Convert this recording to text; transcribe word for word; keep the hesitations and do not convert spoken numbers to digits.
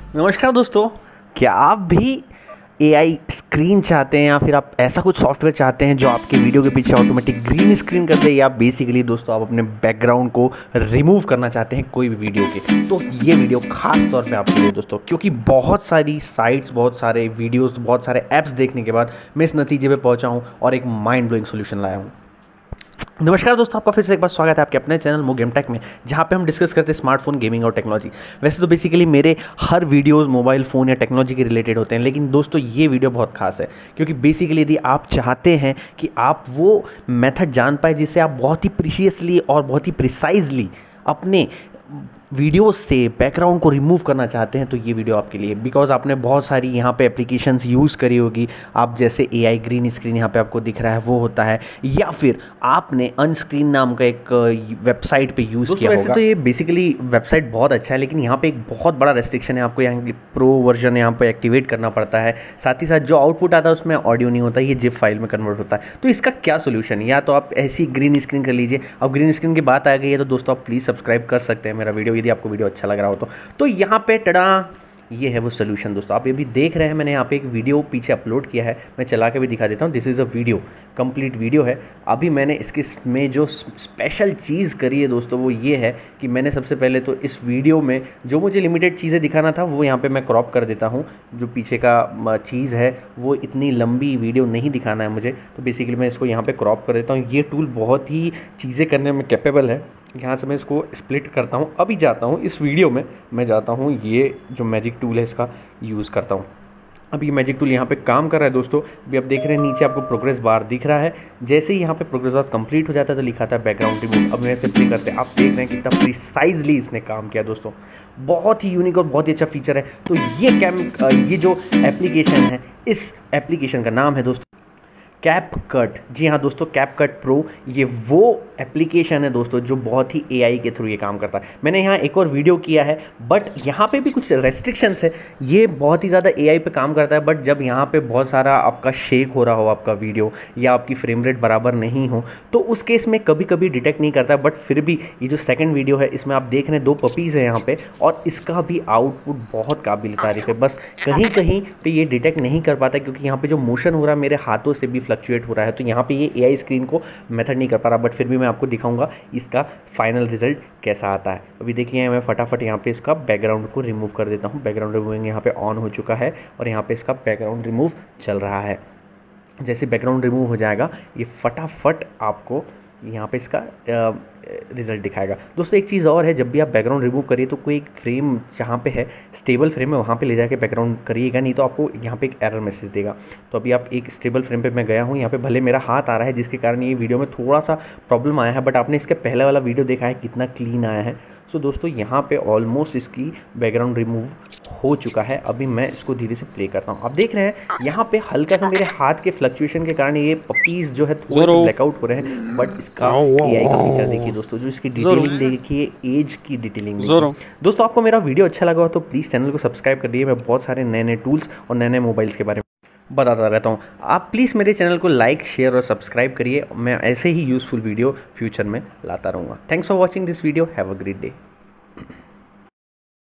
नमस्कार दोस्तों, क्या आप भी एआई स्क्रीन चाहते हैं या फिर आप ऐसा कुछ सॉफ्टवेयर चाहते हैं जो आपके वीडियो के पीछे ऑटोमेटिक ग्रीन स्क्रीन कर दे, या बेसिकली दोस्तों आप अपने बैकग्राउंड को रिमूव करना चाहते हैं कोई भी वीडियो के, तो ये वीडियो खास तौर पे आपके लिए दोस्तों, क्योंकि बहुत सारी साइट्स, बहुत सारे वीडियोस, बहुत सारे ऐप्स देखने के बाद मैं इस नतीजे पे पहुंचा हूं और एक माइंड ब्लोइंग सोल्यूशन लाया हूं। नमस्कार दोस्तों, आपका फिर से एक बार स्वागत है आपके अपने चैनल मो गेम टेक में, जहाँ पे हम डिस्कस करते हैं स्मार्टफोन, गेमिंग और टेक्नोलॉजी। वैसे तो बेसिकली मेरे हर वीडियोस मोबाइल फ़ोन या टेक्नोलॉजी के रिलेटेड होते हैं, लेकिन दोस्तों ये वीडियो बहुत खास है क्योंकि बेसिकली यदि आप चाहते हैं कि आप वो मेथड जान पाए जिससे आप बहुत ही प्रीशियसली और बहुत ही प्रिसाइजली अपने वीडियोस से बैकग्राउंड को रिमूव करना चाहते हैं, तो ये वीडियो आपके लिए। बिकॉज आपने बहुत सारी यहाँ पे एप्लीकेशंस यूज़ करी होगी, आप जैसे एआई ग्रीन स्क्रीन यहाँ पे आपको दिख रहा है वो होता है, या फिर आपने अनस्क्रीन नाम का एक वेबसाइट पे यूज़ किया होगा। तो ये बेसिकली वेबसाइट बहुत अच्छा है, लेकिन यहाँ पे एक बहुत बड़ा रेस्ट्रिक्शन है, आपको यहाँ प्रो वर्जन यहाँ पर एक्टिवेट करना पड़ता है। साथ ही साथ जो आउटपुट आता है उसमें ऑडियो नहीं होता, ये जिप फाइल में कन्वर्ट होता है। तो इसका क्या सोल्यूशन है? या तो आप ऐसी ग्रीन स्क्रीन कर लीजिए। अब ग्रीन स्क्रीन की बात आ गई है तो दोस्तों आप प्लीज़ सब्सक्राइब कर सकते हैं मेरा वीडियो, यदि आपको वीडियो अच्छा लग रहा हो तो तो यहाँ पे टड़ा, ये है वो सोल्यूशन दोस्तों। आप ये भी देख रहे हैं, मैंने यहाँ पे एक वीडियो पीछे अपलोड किया है, मैं चला के भी दिखा देता हूँ। This is a video, complete video है। अभी मैंने इसके में जो स्पेशल चीज़ करी है दोस्तों वो ये है कि मैंने सबसे पहले तो इस वीडियो में जो मुझे लिमिटेड चीज़ें दिखाना था वो यहाँ पे मैं क्रॉप कर देता हूँ। जो पीछे का चीज़ है वो इतनी लंबी वीडियो नहीं दिखाना है मुझे, तो बेसिकली मैं इसको यहाँ पर क्रॉप कर देता हूँ। ये टूल बहुत ही चीज़ें करने में कैपेबल है। यहाँ से मैं इसको स्प्लिट करता हूँ। अभी जाता हूँ इस वीडियो में, मैं जाता हूँ ये जो मैजिक टूल है इसका यूज़ करता हूँ। अब ये मैजिक टूल यहाँ पे काम कर रहा है दोस्तों। अभी आप देख रहे हैं नीचे आपको प्रोग्रेस बार दिख रहा है। जैसे ही यहाँ पे प्रोग्रेस बार कंप्लीट हो जाता है तो लिखा था बैकग्राउंड रिमूव। अब मैं इसे प्ले करते हैं, आप देख रहे हैं कितना प्रिसाइजली इसने काम किया दोस्तों। बहुत ही यूनिक और बहुत ही अच्छा फीचर है। तो ये कैम ये जो एप्लीकेशन है, इस एप्लीकेशन का नाम है दोस्तों कैपकट। जी हाँ दोस्तों, कैपकट प्रो, ये वो एप्लीकेशन है दोस्तों जो बहुत ही एआई के थ्रू ये काम करता है। मैंने यहाँ एक और वीडियो किया है, बट यहाँ पे भी कुछ रेस्ट्रिक्शंस है। ये बहुत ही ज़्यादा एआई पे काम करता है, बट जब यहाँ पे बहुत सारा आपका शेक हो रहा हो आपका वीडियो, या आपकी फ्रेम रेट बराबर नहीं हो, तो उस केस में कभी कभी डिटेक्ट नहीं करता है। बट फिर भी ये जो सेकेंड वीडियो है इसमें आप देख रहे हैं दो पपीज़ है यहाँ पर, और इसका भी आउटपुट बहुत काबिल तारीफ़ है। बस कहीं कहीं पर ये डिटेक्ट नहीं कर पाता क्योंकि यहाँ पर जो मोशन हो रहा है मेरे हाथों से भी फ्लक्चुएट हो रहा है, तो यहाँ पे ये एआई स्क्रीन को मेथड नहीं कर पा रहा। बट फिर भी मैं आपको दिखाऊंगा इसका फाइनल रिजल्ट कैसा आता है। अभी देखिए मैं फटाफट यहाँ पे इसका बैकग्राउंड को रिमूव कर देता हूँ। बैकग्राउंड रिमूविंग यहाँ पे ऑन हो चुका है और यहाँ पे इसका बैकग्राउंड रिमूव चल रहा है। जैसे बैकग्राउंड रिमूव हो जाएगा ये फटाफट आपको यहाँ पे इसका रिज़ल्ट दिखाएगा। दोस्तों एक चीज़ और है, जब भी आप बैकग्राउंड रिमूव करिए तो कोई एक फ्रेम जहाँ पे है स्टेबल फ्रेम है वहाँ पे ले जाके बैकग्राउंड करिएगा, नहीं तो आपको यहाँ पे एक एरर मैसेज देगा। तो अभी आप एक स्टेबल फ्रेम पे मैं गया हूँ, यहाँ पे भले मेरा हाथ आ रहा है जिसके कारण ये वीडियो में थोड़ा सा प्रॉब्लम आया है, बट आपने इसके पहले वाला वीडियो देखा है कितना क्लीन आया है। सो दोस्तों यहाँ पे ऑलमोस्ट इसकी बैकग्राउंड रिमूव हो चुका है। अभी मैं इसको धीरे से प्ले करता हूँ। आप देख रहे हैं यहाँ पे हल्का सा मेरे हाथ के फ्लक्चुएशन के कारण ये पपीज़ जो है थोड़े से ब्लैकआउट हो रहे हैं, बट इसका एआई का फीचर देखिए दोस्तों, जो इसकी डिटेलिंग देखिए, एज की डिटेलिंग देखिए। दोस्तों आपको मेरा वीडियो अच्छा लगा हो तो प्लीज़ चैनल को सब्सक्राइब कर दिए। मैं बहुत सारे नए नए टूल्स और नए नए मोबाइल्स के बारे में बताता रहता हूँ। आप प्लीज़ मेरे चैनल को लाइक, शेयर और सब्सक्राइब करिए। मैं ऐसे ही यूज़फुल वीडियो फ्यूचर में लाता रहूँगा। Thanks for watching this video. Have a great day.